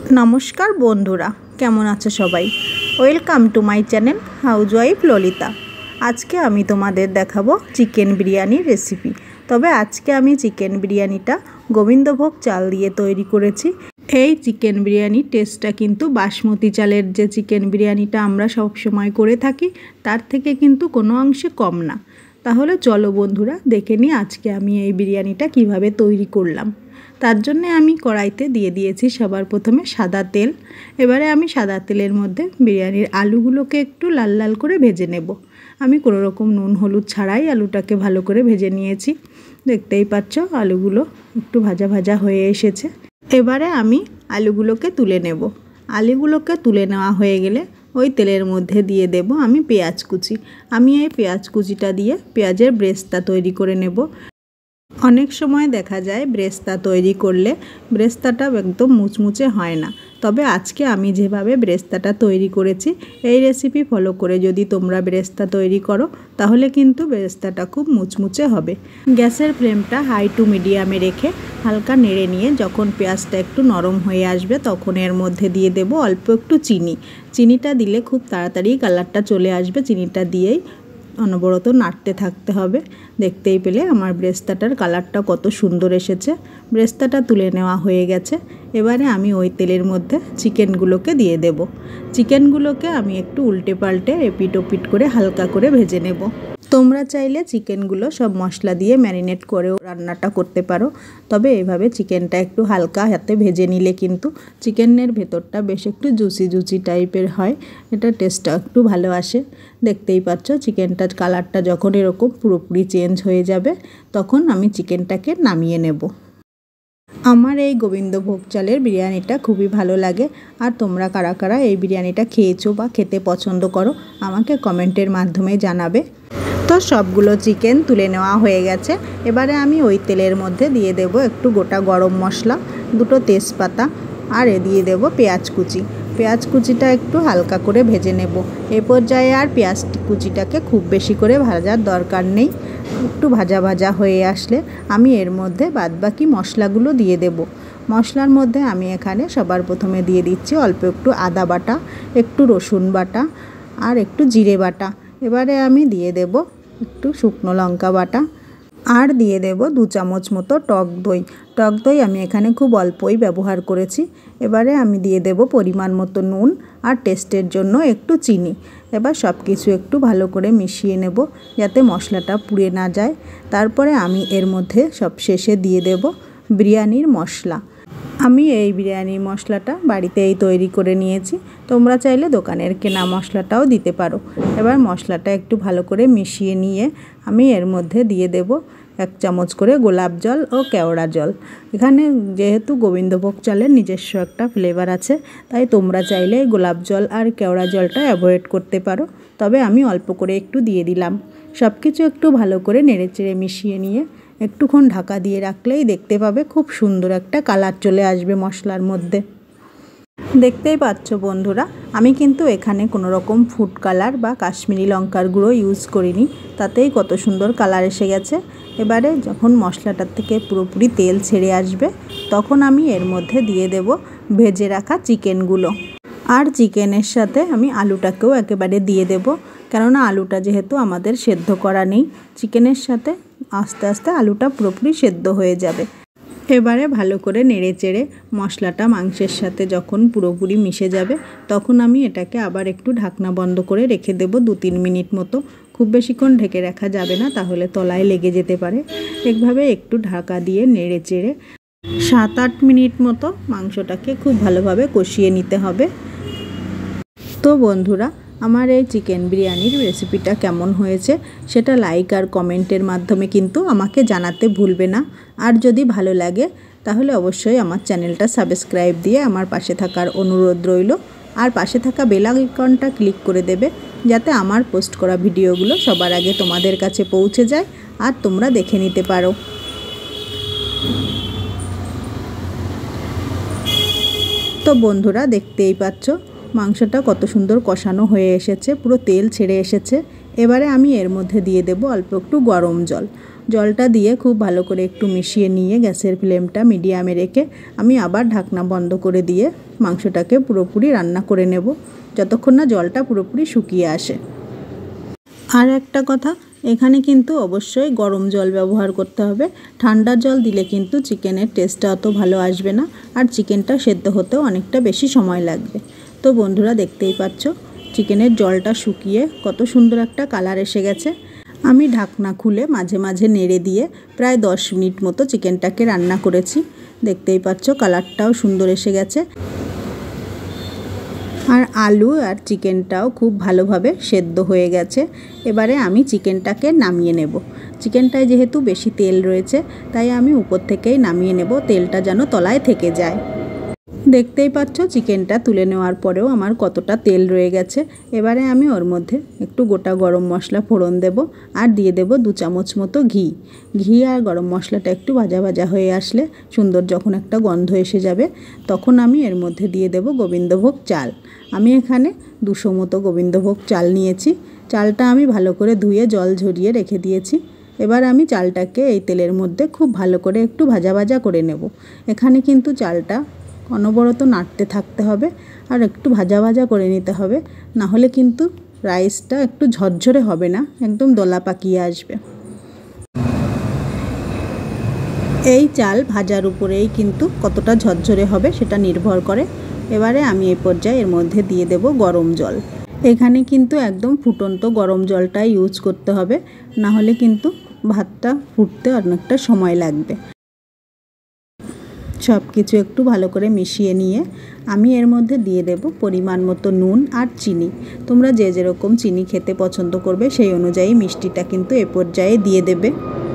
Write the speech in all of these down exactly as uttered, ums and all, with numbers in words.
नमस्कार बंधुरा केमन आछो सबाई welcome to my channel housewife Lalita. आज के आमी तोमादेर देखाबो चिकेन बिरियानी रेसिपि। तबे आज के आमी चिकेन बिरियानीटा गोविंदभोग चाल दिए तैरी करेछि। এই চিকেন বিরিয়ানি টেস্টটা কিন্তু বাসমতি চালের যে চিকেন বিরিয়ানিটা আমরা সব সময় করে থাকি তার থেকে কিন্তু কোনো অংশে কম না। তাহলে চলো বন্ধুরা দেখে নিই আজকে আমি এই বিরিয়ানিটা কিভাবে তৈরি করলাম। তার জন্য আমি কড়াইতে দিয়ে দিয়েছি সবার প্রথমে সাদা তেল। এবারে আমি সাদা তেলের মধ্যে বিরিয়ানির আলুগুলোকে একটু লাল লাল করে ভেজে নেব। আমি কোনো রকম নুন হলুদ ছাড়াই আলুটাকে ভালো করে ভেজে নিয়েছি। দেখতেই পাচ্ছ আলুগুলো একটু ভাজা ভাজা হয়ে এসেছে। এবারে আমি আলুগুলোকে তুলে নেব। আলুগুলোকে তুলে নেওয়া হয়ে গেলে ওই তেলের মধ্যে দিয়ে দেব আমি পেঁয়াজ কুচি। আমি এই পেঁয়াজ কুচিটা দিয়ে পেঁয়াজের ব্রেস্তা তৈরি করে নেব। অনেক সময় দেখা যায় ব্রেস্তা তৈরি করলে ব্রেস্তাটা একদম মুচমুচে হয় না। তবে আজকে আমি যেভাবে ব্রেস্তাটা তৈরি করেছি এই রেসিপি ফলো করে যদি তোমরা ব্রেস্তা তৈরি করো তাহলে কিন্তু ব্রেস্তাটা খুব মুচমুচে হবে। গ্যাসের ফ্লেমটা হাই টু মিডিয়ামে রেখে হালকা নেড়ে নিয়ে যখন পেঁয়াজটা একটু নরম হয়ে আসবে তখন এর মধ্যে দিয়ে দেব অল্প একটু চিনি। চিনিটা দিলে খুব তাড়াতাড়ি কালারটা চলে আসবে। চিনিটা দিয়েই অনবরত নাড়তে থাকতে হবে। দেখতেই পেলে আমার ব্রেস্তাটার কালারটা কত সুন্দর এসেছে। ব্রেস্তাটা তুলে নেওয়া হয়ে গেছে। এবারে আমি ওই তেলের মধ্যে চিকেনগুলোকে দিয়ে দেব। চিকেনগুলোকে আমি একটু উল্টে পাল্টে এপিট ওপিট করে হালকা করে ভেজে নেব। তোমরা চাইলে চিকেনগুলো সব মশলা দিয়ে ম্যারিনেট করেও রান্নাটা করতে পারো। তবে এইভাবে চিকেনটা একটু হালকা হাতে ভেজে নিলে কিন্তু চিকেনের ভেতরটা বেশ একটু জুসি জুসি টাইপের হয়। এটা টেস্টটা একটু ভালো আসে। দেখতেই পাচ্ছ চিকেনটার কালারটা যখন এরকম পুরোপুরি চেঞ্জ হয়ে যাবে তখন আমি চিকেনটাকে নামিয়ে নেব। আমার এই গোবিন্দভোগ চালের বিরিয়ানিটা খুবই ভালো লাগে। আর তোমরা কারা কারা এই বিরিয়ানিটা খেয়েছো বা খেতে পছন্দ করো আমাকে কমেন্টের মাধ্যমে জানাবে। তো সবগুলো চিকেন তুলে নেওয়া হয়ে গেছে। এবারে আমি ওই তেলের মধ্যে দিয়ে দেব একটু গোটা গরম মশলা, দুটো তেজপাতা আর এ দিয়ে দেব পেঁয়াজ কুচি। পেঁয়াজ কুচিটা একটু হালকা করে ভেজে নেব। এ পর্যায়ে আর পেঁয়াজ কুচিটাকে খুব বেশি করে ভাজার দরকার নেই। একটু ভাজা ভাজা হয়ে আসলে আমি এর মধ্যে বাদবাকি মশলাগুলো দিয়ে দেব। মশলার মধ্যে আমি এখানে সবার প্রথমে দিয়ে দিচ্ছি অল্প একটু আদা বাটা, একটু রসুন বাটা আর একটু জিরে বাটা। এবারে আমি দিয়ে দেব একটু শুকনো লঙ্কা বাটা আর দিয়ে দেব দু চামচ মতো টক দই। টক দই আমি এখানে খুব অল্পই ব্যবহার করেছি। এবারে আমি দিয়ে দেব পরিমাণ মতো নুন আর টেস্টের জন্য একটু চিনি। এবার সব কিছু একটু ভালো করে মিশিয়ে নেব যাতে মশলাটা পুড়ে না যায়। তারপরে আমি এর মধ্যে সব শেষে দিয়ে দেব বিরিয়ানির মশলা। আমি এই বিরিয়ানির মশলাটা বাড়িতেই তৈরি করে নিয়েছি। তোমরা চাইলে দোকানের কেনা মশলাটাও দিতে পারো। এবার মশলাটা একটু ভালো করে মিশিয়ে নিয়ে আমি এর মধ্যে দিয়ে দেব এক চামচ করে গোলাপ জল ও কেওড়া জল। এখানে যেহেতু গোবিন্দভোগ চালের নিজস্ব একটা ফ্লেভার আছে তাই তোমরা চাইলে গোলাপ জল আর কেওড়া জলটা অ্যাভয়েড করতে পারো। তবে আমি অল্প করে একটু দিয়ে দিলাম। সব কিছু একটু ভালো করে নেড়েচেড়ে মিশিয়ে নিয়ে একটুক্ষণ ঢাকা দিয়ে রাখলেই দেখতে পাবে খুব সুন্দর একটা কালার চলে আসবে মশলার মধ্যে। দেখতেই পাচ্ছ বন্ধুরা আমি কিন্তু এখানে কোনো রকম ফুড কালার বা কাশ্মীরি লঙ্কার গুঁড়ো ইউজ করিনি। তাতেই কত সুন্দর কালার এসে গেছে। এবারে যখন মশলাটার থেকে পুরোপুরি তেল ছেড়ে আসবে তখন আমি এর মধ্যে দিয়ে দেব ভেজে রাখা চিকেনগুলো। আর চিকেনের সাথে আমি আলুটাকেও একেবারে দিয়ে দেব, কেননা আলুটা যেহেতু আমাদের সেদ্ধ করা নেই। চিকেনের সাথে আস্তে আস্তে আলুটা পুরোপুরি সেদ্ধ হয়ে যাবে। এবারে ভালো করে নেড়ে চেড়ে মশলাটা মাংসের সাথে যখন পুরোপুরি মিশে যাবে তখন আমি এটাকে আবার একটু ঢাকনা বন্ধ করে রেখে দেব দু তিন মিনিট মতো। খুব বেশিক্ষণ ঢেকে রাখা যাবে না, তাহলে তলায় লেগে যেতে পারে। এইভাবে একটু ঢাকা দিয়ে নেড়ে চেড়ে সাত আট মিনিট মতো মাংসটাকে খুব ভালোভাবে কষিয়ে নিতে হবে। তো বন্ধুরা আমার এই চিকেন বিরিয়ানির রেসিপিটা কেমন হয়েছে সেটা লাইক আর কমেন্টের মাধ্যমে কিন্তু আমাকে জানাতে ভুলবে না। আর যদি ভালো লাগে তাহলে অবশ্যই আমার চ্যানেলটা সাবস্ক্রাইব দিয়ে আমার পাশে থাকার অনুরোধ রইল। আর পাশে থাকা বেল আইকনটা ক্লিক করে দেবে যাতে আমার পোস্ট করা ভিডিওগুলো সবার আগে তোমাদের কাছে পৌঁছে যায় আর তোমরা দেখে নিতে পারো। তো বন্ধুরা দেখতেই পাচ্ছ মাংসটা কত সুন্দর কষানো হয়ে এসেছে, পুরো তেল ছেড়ে এসেছে। এবারে আমি এর মধ্যে দিয়ে দেব অল্প একটু গরম জল। জলটা দিয়ে খুব ভালো করে একটু মিশিয়ে নিয়ে গ্যাসের ফ্লেমটা মিডিয়ামে রেখে আমি আবার ঢাকনা বন্ধ করে দিয়ে মাংসটাকে পুরোপুরি রান্না করে নেব যতক্ষণ না জলটা পুরোপুরি শুকিয়ে আসে। আর একটা কথা, এখানে কিন্তু অবশ্যই গরম জল ব্যবহার করতে হবে। ঠান্ডা জল দিলে কিন্তু চিকেনের টেস্টটা অত ভালো আসবে না, আর চিকেনটা সেদ্ধ হতেও অনেকটা বেশি সময় লাগবে। তো বন্ধুরা দেখতেই পাচ্ছ চিকেনের জলটা শুকিয়ে কত সুন্দর একটা কালার এসে গেছে। আমি ঢাকনা খুলে মাঝে মাঝে নেড়ে দিয়ে প্রায় দশ মিনিট মতো চিকেনটাকে রান্না করেছি। দেখতেই পাচ্ছ কালারটাও সুন্দর এসে গেছে, আর আলু আর চিকেনটাও খুব ভালোভাবে সেদ্ধ হয়ে গেছে। এবারে আমি চিকেনটাকে নামিয়ে নেব। চিকেনটায় যেহেতু বেশি তেল রয়েছে তাই আমি উপর থেকেই নামিয়ে নেব, তেলটা যেন তলায় থেকে যায়। দেখতেই পাচ্ছ চিকেনটা তুলে নেওয়ার পরেও আমার কতটা তেল রয়ে গেছে। এবারে আমি ওর মধ্যে একটু গোটা গরম মশলা ফোড়ন দেব, আর দিয়ে দেব দু চামচ মতো ঘি। ঘি আর গরম মশলাটা একটু ভাজা ভাজা হয়ে আসলে সুন্দর যখন একটা গন্ধ এসে যাবে তখন আমি এর মধ্যে দিয়ে দেব গোবিন্দভোগ চাল। আমি এখানে দুশো মতো গোবিন্দভোগ চাল নিয়েছি। চালটা আমি ভালো করে ধুয়ে জল ঝরিয়ে রেখে দিয়েছি। এবার আমি চালটাকে এই তেলের মধ্যে খুব ভালো করে একটু ভাজা ভাজা করে নেব। এখানে কিন্তু চালটা অনবরত নাড়তে থাকতে হবে আর একটু ভাজা ভাজা করে নিতে হবে, না হলে কিন্তু রাইসটা একটু ঝরঝরে হবে না, একদম দলা পাকিয়ে আসবে। এই চাল ভাজার উপরেই কিন্তু কতটা ঝরঝরে হবে সেটা নির্ভর করে। এবারে আমি এই পর্যায়ে এর মধ্যে দিয়ে দেব গরম জল। এখানে কিন্তু একদম ফুটন্ত গরম জলটাই ইউজ করতে হবে, না হলে কিন্তু ভাতটা ফুটতে অনেকটা সময় লাগবে। সব কিছু একটু ভালো করে মিশিয়ে নিয়ে আমি এর মধ্যে দিয়ে দেব পরিমাণ মতো নুন আর চিনি। তোমরা যে যেরকম চিনি খেতে পছন্দ করবে সেই অনুযায়ী মিষ্টিটা কিন্তু এ পর্যায়ে দিয়ে দেবে।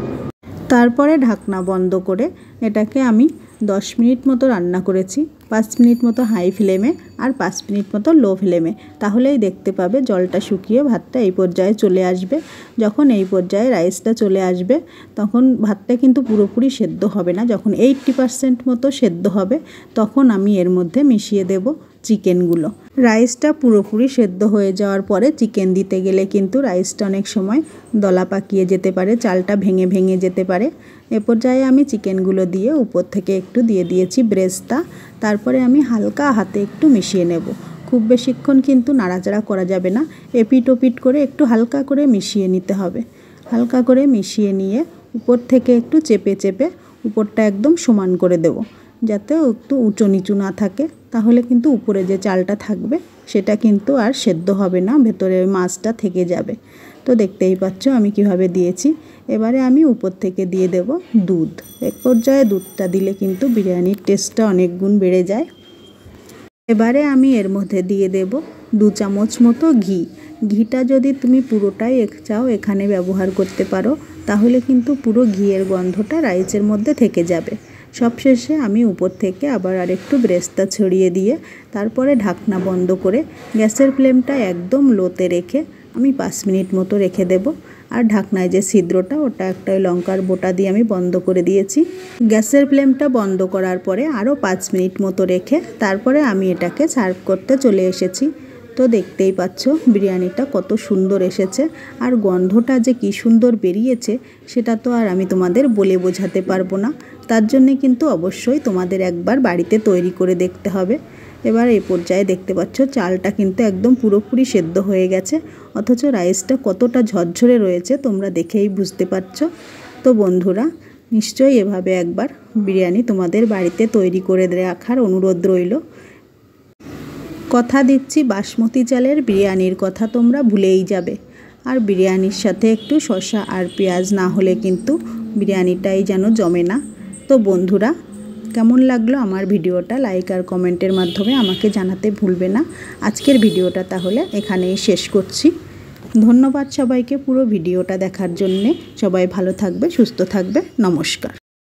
তারপরে ঢাকনা বন্ধ করে এটাকে আমি দশ মিনিট মতো রান্না করেছি। পাঁচ মিনিট মতো হাই ফ্লেমে আর পাঁচ মিনিট মতো লো ফ্লেমে, তাহলেই দেখতে পাবে জলটা শুকিয়ে ভাতটা এই পর্যায়ে চলে আসবে। যখন এই পর্যায়ে রাইসটা চলে আসবে তখন ভাতটা কিন্তু পুরোপুরি সেদ্ধ হবে না, যখন এইট্টি পারসেন্ট মতো সেদ্ধ হবে তখন আমি এর মধ্যে মিশিয়ে দেব চিকেনগুলো। রাইসটা পুরোপুরি সেদ্ধ হয়ে যাওয়ার পরে চিকেন দিতে গেলে কিন্তু রাইসটা অনেক সময় দলা পাকিয়ে যেতে পারে, চালটা ভেঙে ভেঙে যেতে পারে। এ পর্যায়ে আমি চিকেনগুলো দিয়ে উপর থেকে একটু দিয়ে দিয়েছি ব্রেস্তা। তারপরে আমি হালকা হাতে একটু মিশিয়ে নেব, খুব বেশিক্ষণ কিন্তু নাড়াচাড়া করা যাবে না, এপিট ওপিট করে একটু হালকা করে মিশিয়ে নিতে হবে। হালকা করে মিশিয়ে নিয়ে উপর থেকে একটু চেপে চেপে উপরটা একদম সমান করে দেব, যাতে একটু উঁচু নিচু না থাকে, তাহলে কিন্তু উপরে যে চালটা থাকবে সেটা কিন্তু আর সেদ্ধ হবে না, ভেতরে মাছটা থেকে যাবে। তো দেখতেই পাচ্ছ আমি কিভাবে দিয়েছি। এবারে আমি উপর থেকে দিয়ে দেব দুধ। এক পর্যায়ে দুধটা দিলে কিন্তু বিরিয়ানির টেস্টটা অনেক গুণ বেড়ে যায়। এবারে আমি এর মধ্যে দিয়ে দেব দু চামচ মতো ঘি। ঘিটা যদি তুমি পুরোটাই চাও এখানে ব্যবহার করতে পারো, তাহলে কিন্তু পুরো ঘিয়ের গন্ধটা রাইসের মধ্যে থেকে যাবে। সবশেষে আমি উপর থেকে আবার আরেকটু ব্রেস্তা ছড়িয়ে দিয়ে তারপরে ঢাকনা বন্ধ করে গ্যাসের ফ্লেমটা একদম লোতে রেখে আমি পাঁচ মিনিট মতো রেখে দেব। আর ঢাকনায় যে ছিদ্রটা ওটা একটা লঙ্কার বোটা দিয়ে আমি বন্ধ করে দিয়েছি। গ্যাসের ফ্লেমটা বন্ধ করার পরে আরও পাঁচ মিনিট মতো রেখে তারপরে আমি এটাকে সার্ভ করতে চলে এসেছি। তো দেখতেই পাচ্ছ বিরিয়ানিটা কত সুন্দর এসেছে, আর গন্ধটা যে কি সুন্দর বেরিয়েছে সেটা তো আর আমি তোমাদের বলে বোঝাতে পারবো না। তার জন্যে কিন্তু অবশ্যই তোমাদের একবার বাড়িতে তৈরি করে দেখতে হবে। এবার এই পর্যায়ে দেখতে পাচ্ছ চালটা কিন্তু একদম পুরোপুরি সেদ্ধ হয়ে গেছে, অথচ রাইসটা কতটা ঝরঝরে রয়েছে তোমরা দেখেই বুঝতে পারছো। তো বন্ধুরা নিশ্চয়ই এভাবে একবার বিরিয়ানি তোমাদের বাড়িতে তৈরি করে রাখার অনুরোধ রইল। কথা দিচ্ছি বাসমতি চালের বিরিয়ানির কথা তোমরা ভুলেই যাবে, আর বিরিয়ানির সাথে একটু শসা আর পেঁয়াজ না হলে কিন্তু বিরিয়ানিটাই যেন জমে না। তো বন্ধুরা কেমন লাগলো আমার ভিডিওটা লাইক আর কমেন্টের মাধ্যমে আমাকে জানাতে ভুলবে না। আজকের ভিডিওটা তাহলে এখানেই শেষ করছি। ধন্যবাদ সবাইকে পুরো ভিডিওটা দেখার জন্যে। সবাই ভালো থাকবে, সুস্থ থাকবে। নমস্কার।